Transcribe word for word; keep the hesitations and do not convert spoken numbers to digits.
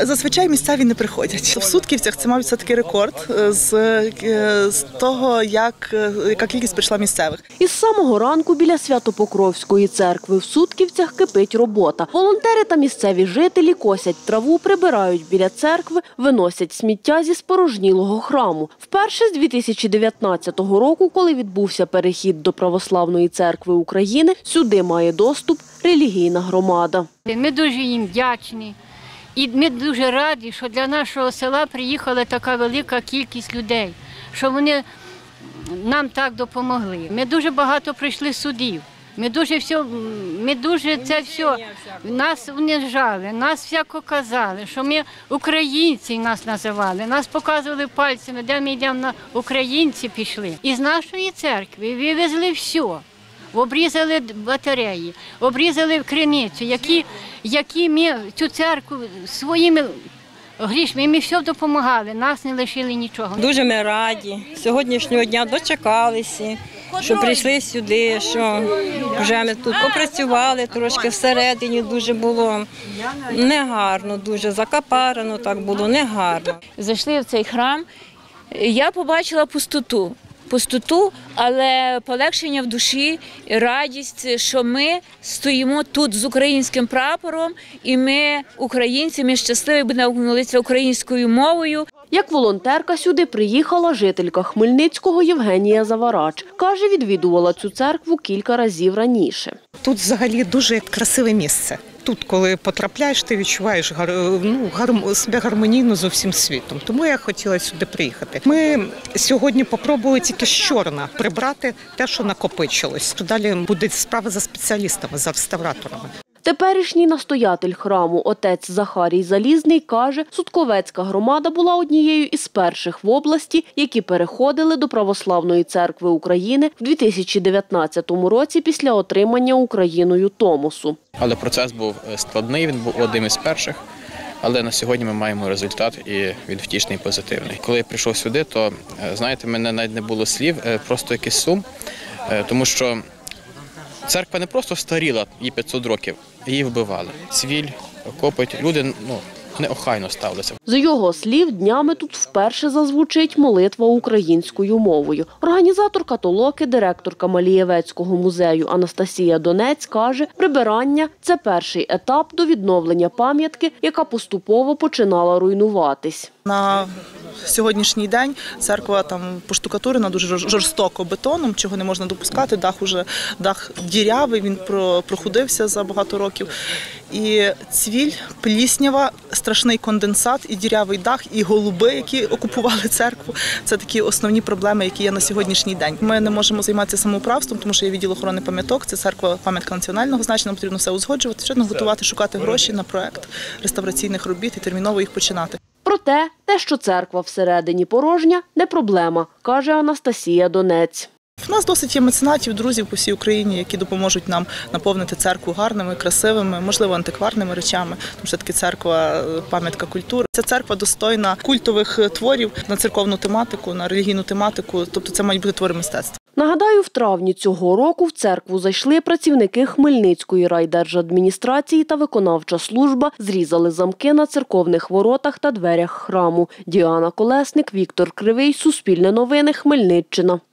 Зазвичай місцеві не приходять. В Сутківцях це, мабуть, все-таки рекорд з, з того, як, яка кількість прийшла місцевих. Із самого ранку біля Свято-Покровської церкви в Сутківцях кипить робота. Волонтери та місцеві жителі косять траву, прибирають біля церкви, виносять сміття зі спорожнілого храму. Вперше з дві тисячі дев'ятнадцятого року, коли відбувся перехід до Православної церкви України, сюди має доступ релігійна громада. Ми дуже їм вдячні. І ми дуже раді, що для нашого села приїхала така велика кількість людей, що вони нам так допомогли. Ми дуже багато пройшли судів, ми дуже, все, ми дуже це все, нас унижали, нас всяко казали, що ми українці нас називали, нас показували пальцями, де ми йдемо, на українці пішли. Із нашої церкви вивезли все. Обрізали батареї, обрізали криницю, які, які ми цю церкву своїми грішми, ми все допомагали, нас не лишили нічого. Дуже ми раді. Сьогоднішнього дня дочекалися, що прийшли сюди, що вже ми тут попрацювали, трошки всередині дуже було негарно, дуже закапарено, так було негарно. Зайшли в цей храм, я побачила пустоту. Пустоту, але полегшення в душі, радість, що ми стоїмо тут з українським прапором, і ми, українці, ми щасливі, будемо молитися українською мовою. Як волонтерка сюди приїхала жителька Хмельницького Євгенія Заварач. Каже, відвідувала цю церкву кілька разів раніше. Тут взагалі дуже красиве місце. Тут, коли потрапляєш, ти відчуваєш ну, гар... себе гармонійно з усім світом. Тому я хотіла сюди приїхати. Ми сьогодні спробували тільки щорна прибрати те, що накопичилось. Далі буде справа за спеціалістами, за реставраторами. Теперішній настоятель храму отець Захарій Залізний каже, Сутковецька громада була однією із перших в області, які переходили до Православної церкви України в дві тисячі дев'ятнадцятому році після отримання Україною Томосу. Але процес був складний, він був одним із перших. Але на сьогодні ми маємо результат, і він втішний і позитивний. Коли я прийшов сюди, то, знаєте, в мене навіть не було слів, просто якийсь сум, тому що церква не просто старіла, їй п'ятсот років, її вбивали. Цвіль, копоть, люди ну, неохайно ставилися. З його слів, днями тут вперше зазвучить молитва українською мовою. Організаторка толоки, директорка Малієвецького музею Анастасія Донець каже, прибирання – це перший етап до відновлення пам'ятки, яка поступово починала руйнуватись. На сьогоднішній день церква там поштукатурена дуже жорстоко бетоном, чого не можна допускати. Дах уже дах дірявий, він прохудився за багато років. І цвіль, пліснява, страшний конденсат, і дірявий дах, і голуби, які окупували церкву. Це такі основні проблеми, які є на сьогоднішній день. Ми не можемо займатися самоуправством, тому що є відділ охорони пам'яток, це церква пам'ятка національного значення, потрібно все узгоджувати, потрібно готувати, шукати гроші на проект реставраційних робіт і терміново їх починати. Проте, те, що церква всередині порожня, не проблема, каже Анастасія Донець. У нас досить є меценатів, друзів по всій Україні, які допоможуть нам наповнити церкву гарними, красивими, можливо, антикварними речами, тому що таки церква – пам'ятка культури. Ця церква достойна культових творів на церковну тематику, на релігійну тематику, тобто це мають бути твори мистецтва. Нагадаю, в травні цього року в церкву зайшли працівники Хмельницької райдержадміністрації та виконавча служба, зрізали замки на церковних воротах та дверях храму. Діана Колесник, Віктор Кривий, Суспільне новини, Хмельниччина.